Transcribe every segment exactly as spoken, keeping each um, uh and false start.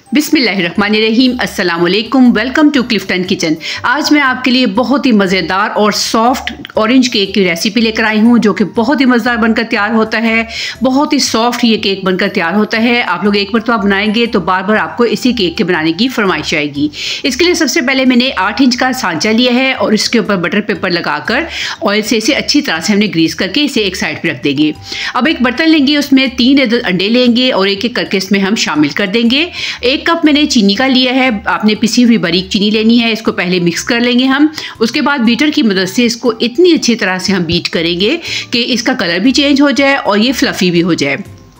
बिस्मिल्लाहिर्रहमानिर्रहीम, अस्सलाम वालेकुम। Welcome to Clifton kitchen. आज मैं आपके लिए बहुत ही मज़ेदार और सॉफ्ट ऑरेंज केक की रेसिपी लेकर आई हूँ, जो कि बहुत ही मज़ेदार बनकर तैयार होता है। बहुत ही सॉफ्ट ये केक बनकर तैयार होता है। आप लोग एक बार तो आप बनाएंगे तो बार बार आपको इसी केक के बनाने की फरमाइश आएगी। इसके लिए सबसे पहले मैंने आठ इंच का सांचा लिया है और इसके ऊपर बटर पेपर लगाकर ऑयल से इसे अच्छी तरह से हमने ग्रीस करके इसे एक साइड पर रख देंगे। अब एक बर्तन लेंगे, उसमें तीन अंडे लेंगे और एक एक करके इसमें हम शामिल कर देंगे। एक कप मैंने चीनी का लिया है, आपने पिसी हुई बारीक चीनी लेनी है। इसको पहले मिक्स कर लेंगे हम। उसके बाद बीटर की मदद से इसको इतनी अच्छी तरह से हम बीट करेंगे कि इसका कलर भी चेंज हो जाए और ये फ्लफी भी हो जाए।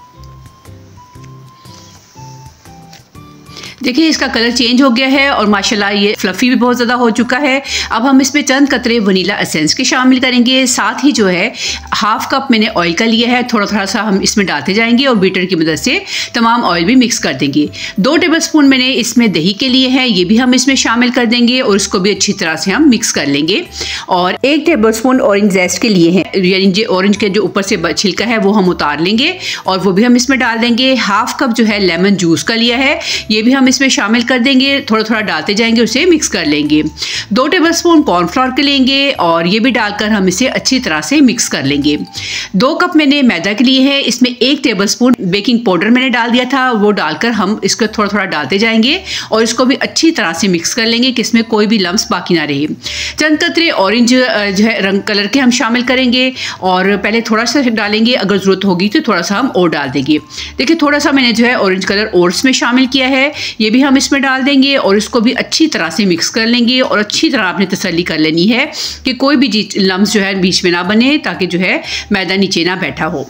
देखिए इसका कलर चेंज हो गया है और माशाल्लाह ये फ्लफ़ी भी बहुत ज़्यादा हो चुका है। अब हम इसमें चंद कतरे वनीला एसेंस के शामिल करेंगे। साथ ही जो है हाफ कप मैंने ऑयल का लिया है, थोड़ा थोड़ा सा हम इसमें डालते जाएंगे और बीटर की मदद से तमाम ऑयल भी मिक्स कर देंगे। दो टेबलस्पून मैंने इसमें दही के लिए है, ये भी हम इसमें शामिल कर देंगे और इसको भी अच्छी तरह से हम मिक्स कर लेंगे। और एक टेबलस्पून ऑरेंज जेस्ट के लिए है, यानी जो ऑरेंज के जो ऊपर से छिलका है वो हम उतार लेंगे और वो भी हम इसमें डाल देंगे। हाफ कप जो है लेमन जूस का लिया है, ये भी हम इसमें शामिल कर देंगे। थोड़ा थोड़ा डालते जाएंगे, उसे मिक्स कर लेंगे। दो टेबलस्पून कॉर्नफ्लोर के लेंगे और ये भी डालकर हम इसे अच्छी तरह से मिक्स कर लेंगे। दो कप मैंने मैदा के लिए है, इसमें एक टेबलस्पून बेकिंग पाउडर मैंने डाल दिया था, वो डालकर हम इसको थोड़ा थोड़ा डालते जाएंगे और इसको भी अच्छी तरह से मिक्स कर लेंगे कि इसमें कोई भी लम्स बाकी ना रहे। चंद कतरे ऑरेंज जो है रंग कलर के हम शामिल करेंगे और पहले थोड़ा सा डालेंगे, अगर ज़रूरत होगी तो थोड़ा सा हम और डाल देंगे। देखिए थोड़ा सा मैंने जो है ऑरेंज कलर और इसमें शामिल किया है, ये भी हम इसमें डाल देंगे और इसको भी अच्छी तरह से मिक्स कर लेंगे। और अच्छी तरह आपने तसल्ली कर लेनी है कि कोई भी लम्स जो है बीच में ना बने, ताकि जो है मैदा नीचे ना बैठा हो।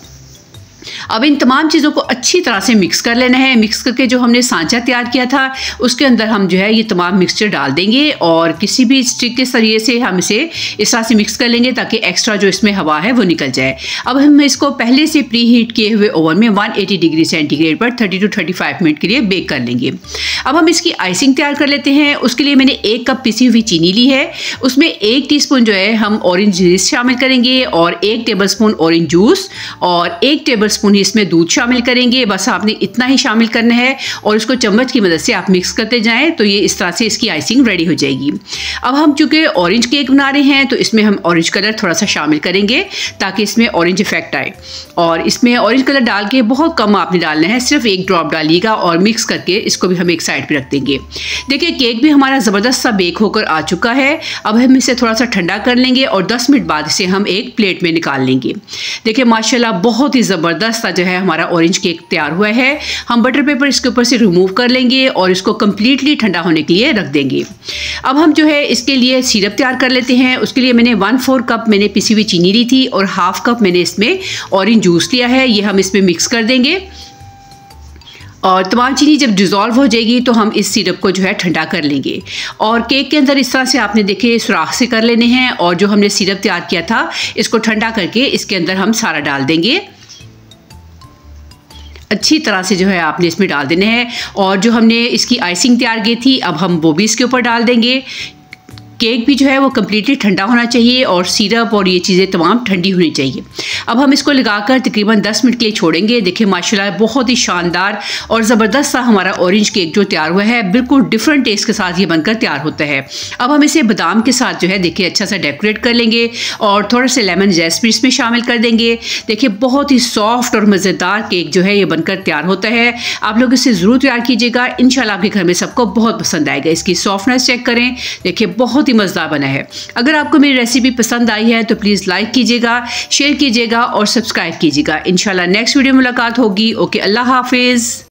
अब इन तमाम चीज़ों को अच्छी तरह से मिक्स कर लेना है। मिक्स करके जो हमने सांचा तैयार किया था उसके अंदर हम जो है ये तमाम मिक्सचर डाल देंगे और किसी भी स्टिक के जरिए से हम इसे इस तरह से मिक्स कर लेंगे ताकि एक्स्ट्रा जो इसमें हवा है वो निकल जाए। अब हम इसको पहले से प्री हीट किए हुए ओवन में एक सौ अस्सी डिग्री सेंटीग्रेड पर तीस टू पैंतीस मिनट के लिए बेक कर लेंगे। अब हम इसकी आइसिंग तैयार कर लेते हैं। उसके लिए मैंने एक कप पिसी हुई चीनी ली है, उसमें एक टीस्पून जो है हम ऑरेंज जूस शामिल करेंगे और एक टेबलस्पून ऑरेंज जूस और एक टेबल स्पून ही इसमें दूध शामिल करेंगे। बस आपने इतना ही शामिल करना है और इसको चम्मच की मदद से आप मिक्स करते जाएं तो ये इस तरह से इसकी आइसिंग रेडी हो जाएगी। अब हम चूंकि ऑरेंज केक बना रहे हैं तो इसमें हम ऑरेंज कलर थोड़ा सा शामिल करेंगे ताकि इसमें ऑरेंज इफेक्ट आए। और इसमें ऑरेंज कलर डाल के बहुत कम आपने डालना है, सिर्फ एक ड्रॉप डालिएगा और मिक्स करके इसको भी हम एक साइड पर रख देंगे। देखिए केक भी हमारा ज़बरदस्त सा बेक होकर आ चुका है। अब हम इसे थोड़ा सा ठंडा कर लेंगे और दस मिनट बाद इसे हम एक प्लेट में निकाल लेंगे। देखिए माशाल्लाह बहुत ही ज़बरदस्त जो है हमारा ऑरेंज केक तैयार हुआ है। हम बटर पेपर इसके ऊपर से रिमूव कर लेंगे और इसको कम्प्लीटली ठंडा होने के लिए रख देंगे। अब हम जो है इसके लिए सिरप तैयार कर लेते हैं। उसके लिए मैंने वन फोर कप मैंने पिसी हुई चीनी ली थी और हाफ कप मैंने इसमें ऑरेंज जूस लिया है, ये हम इसमें मिक्स कर देंगे। और तमाम चीनी जब डिज़ोल्व हो जाएगी तो हम इस सिरप को जो है ठंडा कर लेंगे और केक के अंदर इस तरह से आपने देखे सुराख से कर लेने हैं और जो हमने सिरप तैयार किया था इसको ठंडा करके इसके अंदर हम सारा डाल देंगे। अच्छी तरह से जो है आपने इसमें डाल देने हैं और जो हमने इसकी आइसिंग तैयार की थी अब हम वो भी इसके ऊपर डाल देंगे। केक भी जो है वो कम्प्लीटली ठंडा होना चाहिए और सिरप और ये चीज़ें तमाम ठंडी होनी चाहिए। अब हम इसको लगाकर तकरीबन दस मिनट के लिए छोड़ेंगे। देखिए माशाल्लाह बहुत ही शानदार और ज़बरदस्त सा हमारा ऑरेंज केक जो तैयार हुआ है, बिल्कुल डिफरेंट टेस्ट के साथ ये बनकर तैयार होता है। अब हम इसे बादाम के साथ जो है देखिए अच्छा सा डेकोरेट कर लेंगे और थोड़ा सा लेमन जेस्ट भी इसमें शामिल कर देंगे। देखिए बहुत ही सॉफ्ट और मज़ेदार केक जो है ये बनकर तैयार होता है। आप लोग इसे ज़रूर तैयार कीजिएगा, इंशाल्लाह आपके घर में सबको बहुत पसंद आएगा। इसकी सॉफ्टनेस चेक करें, देखिए बहुत मज़ेदार बना है। अगर आपको मेरी रेसिपी पसंद आई है तो प्लीज़ लाइक कीजिएगा, शेयर कीजिएगा और सब्सक्राइब कीजिएगा। इंशाल्लाह नेक्स्ट वीडियो में मुलाकात होगी। ओके, अल्लाह हाफिज़।